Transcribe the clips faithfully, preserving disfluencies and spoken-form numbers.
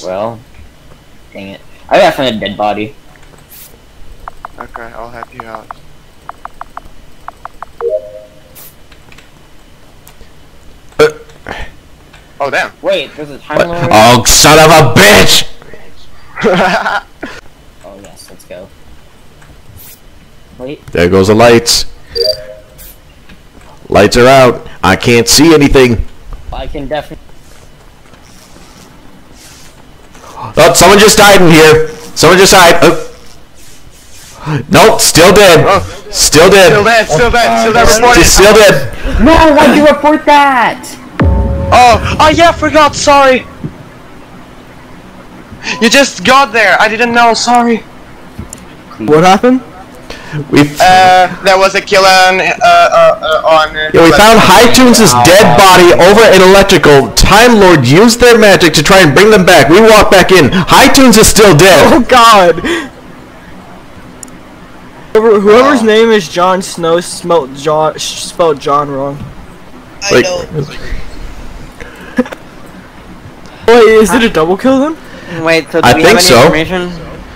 Well, dang it. I gotta find a dead body. Okay, I'll help you out. Oh damn! Wait, there's a time lord. Oh, son of a bitch! Oh yes, let's go. Wait. There goes the lights. Lights are out. I can't see anything. I can definitely. Oh, someone just died in here. Someone just died. Oh. Nope, still dead. Oh. Still dead. Still dead, still dead, still dead, reported. Just still dead. No, why'd you report that? Oh, oh yeah, forgot, sorry. You just got there, I didn't know, sorry. What happened? We Uh, there was a killer on, uh, uh, uh, on... Uh, yeah, we found Hightunes' dead body over in electrical. Time Lord used their magic to try and bring them back. We walk back in. Hightunes is still dead. Oh god! Whoever, whoever's name is Jon Snow smelled John spelled John wrong. I Like- know. Wait, is it a double kill then? Wait, so do I we think have any so. information?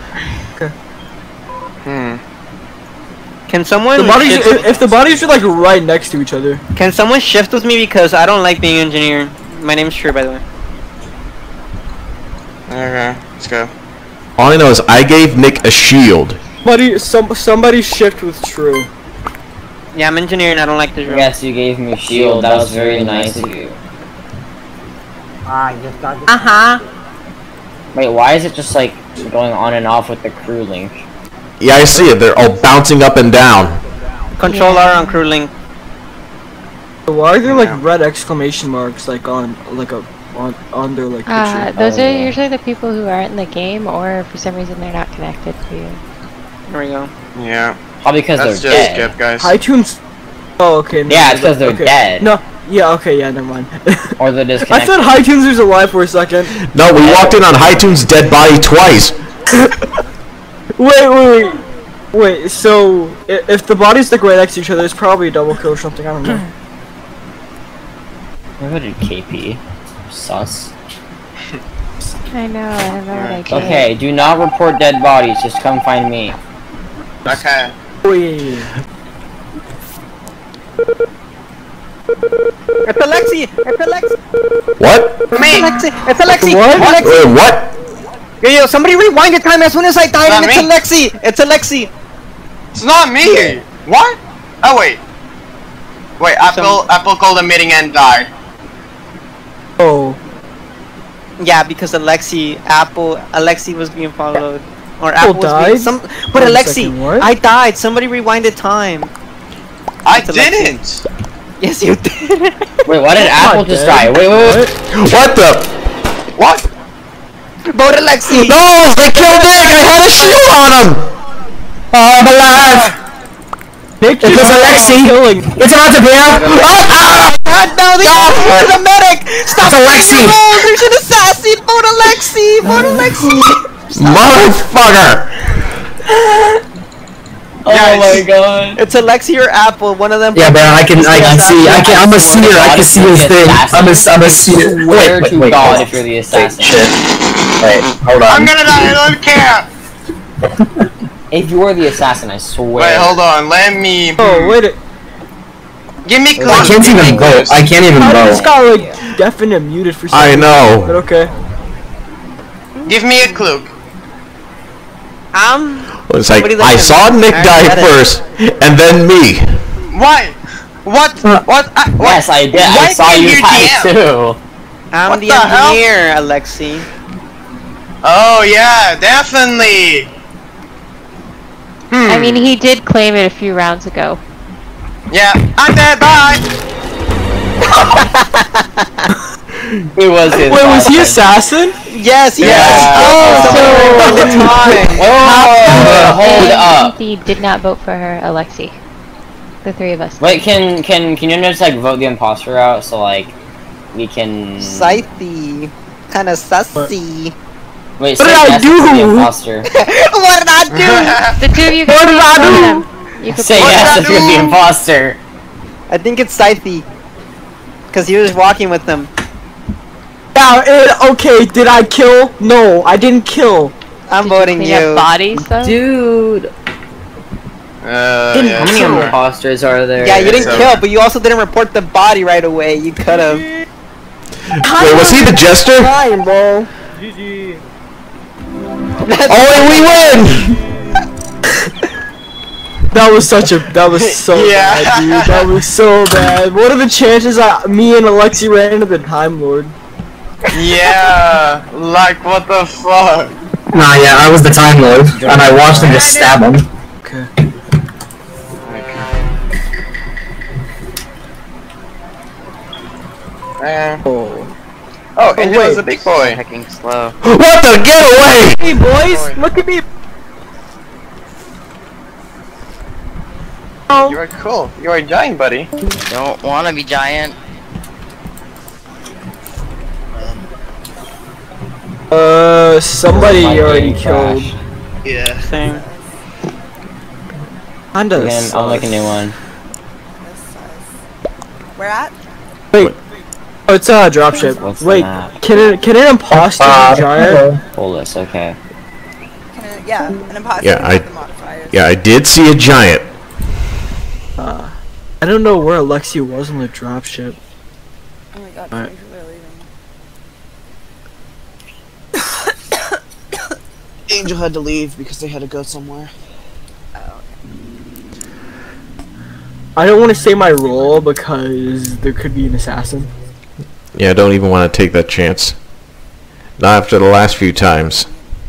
Hmm. Can someone The bodies, shift if, if the bodies are like right next to each other. Can someone shift with me because I don't like being an engineer. My name's Sure, by the way. Okay, let's go. All I know is I gave Nick a shield. Somebody, some, somebody shift with True. Yeah, I'm engineer and I don't like this room. Yes, you gave me a shield. That was very nice of you. Uh huh. Wait, why is it just like going on and off with the crew link? Yeah, I see it. They're all bouncing up and down. Control R on crew link. Why are there like red exclamation marks like on like a on on their like picture? Uh, those Oh, are yeah. usually the people who aren't in the game, or for some reason they're not connected to you. There we go. Yeah, Probably because that's they're just dead. skip, guys. iTunes. Oh, okay. No, Yeah, it's 'cause they're okay. dead. No, yeah, okay, yeah, never mind. Or they're I disconnected. thought iTunes was alive for a second. No, we walked in on Hightunes' dead body twice. Wait, wait, wait. Wait, so i- if the bodies like right next to each other, it's probably a double kill or something. I don't know. What did K P? Sus. I know, I don't know what I did. Okay, do not report dead bodies. Just come find me. Okay. Wait. Epilepsy! Epilepsy! What? Epilepsy! Epilepsy! What? Epilepsy! Wait, what? Yo, yo, somebody rewind the time as soon as I died Not and it's me. Alexi! It's Alexi! It's not me! What? Oh wait. Wait, Apple, Apple called a meeting and died. Oh. Yeah, because Alexi, Apple, Alexi was being followed. Or Apple Apple was being, died? some, but Wait a Alexi, second, what? I died. Somebody rewinded time. I It's Alexi. didn't! Yes, you did. Wait, why did Apple just die? dead. Wait, wait, wait. What the? What? Vote Alexi! No! They killed Nick! I had a shield on him! Oh, I'm alive! Nick It just was Alexi! killing. It's about to be out! Oh, ah! God, no, they got the medic! Stop! It's Alexi! Oh, there's an assassin! Vote Alexi! Vote Alexi! Motherfucker! Oh Yes. my god. It's Alexi or Apple, one of them. Yeah, but I can, I can see, I can, I'm a seer, I can see his thing. I'm a, I'm a seer. Swear Wait, wait, to wait, God wait, if you're the wait, assassin. shit. Wait, hold on. I'm gonna die, I don't care! If you are the assassin, I swear. Wait, hold on, let me... Oh, wait. A, Give me clues. I can't give me even vote. clues. I can't even I just vote. got like deafened and muted for some I reason, know. But okay. Give me a clue. Um, It's like, Somebody let I him- saw Nick I die get it. first, and then me. Why? What? What? I, what? Yes, I did. I Why saw can't you you die D M? too. I'm What the, the hell? engineer, Alexi. Oh yeah, definitely. Hmm. I mean, he did claim it a few rounds ago. Yeah, I'm dead. Bye. It was his Wait, was he assassin? assassin? Yes, yes. Yeah. Oh, So- so the time. Oh, hold up. He did not vote for her, Alexi. The three of us. Wait, can can can you just like vote the imposter out so like we can? Scythe. Kinda sussy. Wait, What say did I yes to do? the imposter. What did I The two of you What can did I vote do? them. You could Say vote yes I if you're do? the imposter. do? I think it's Scythe. Cause he was walking with them. Now, it, okay, did I kill? No, I didn't kill. I'm Did voting clean up you. bodies though? Dude, Uh, Didn't yeah, how many sure. imposters are there? Yeah, you didn't So- kill, but you also didn't report the body right away. You could have. Wait, was he the jester? Fine, bro. Oh, and we win! That was such a, that was so Yeah. bad, dude. That was so bad. What are the chances that me and Alexi ran into the Time Lord? Yeah, like what the fuck? Nah, yeah, I was the Time Lord, and I watched him just stab him. Okay. Uh, Oh. oh, and he wait. was a big boy. Hacking slow. What the? Get away! Hey, boys, look at me. You are cool. You are giant, buddy. Don't wanna be giant. Uh, somebody My already game killed. crashed. Yeah. Same. Kinda Again, I'll make a new one. Where at? Wait. Oh, it's a uh, dropship. What's the Wait, map? can it can an imposter Uh, be giant? Bolus, okay. Can it, yeah, an imposter Yeah, can I- have the modifiers. Yeah, I did see a giant. Uh, I don't know where Alexi was on the dropship. Oh my god, Alright. people are leaving. Angel had to leave because they had to go somewhere. Oh, I don't want to say my role because there could be an assassin. Yeah, I don't even want to take that chance. Not after the last few times.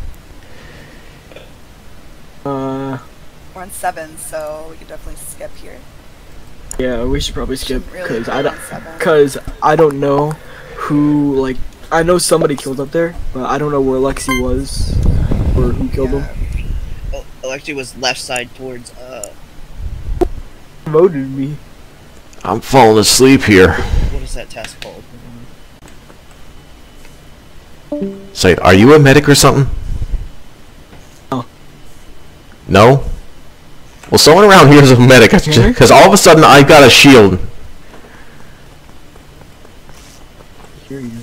Uh, we're on seven, so we could definitely skip here. yeah, we should probably skip Shouldn't really because be I don't, on seven. because I don't know who, like, I know somebody killed up there, but I don't know where Alexi was or who killed him. Oh, Alexi was left side towards, uh, Voted me. I'm falling asleep here. what is that task called? Say, are you a medic or something? No. No? Well, someone around here is a medic, because all of a sudden I got a shield. Here you go.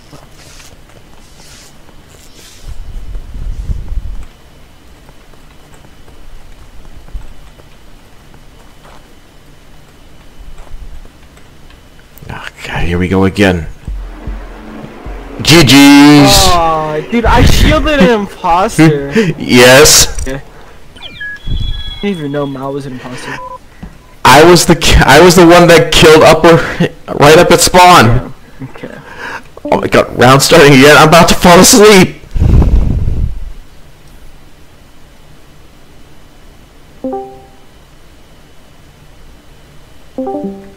Okay, here we go again. G G's! Oh, dude, I shielded an imposter. Yes, I didn't even know Mal was an imposter. I was the ki- I was the one that killed upper right up at spawn. Yeah, okay. Oh my god, round starting again. I'm about to fall asleep. Thank you.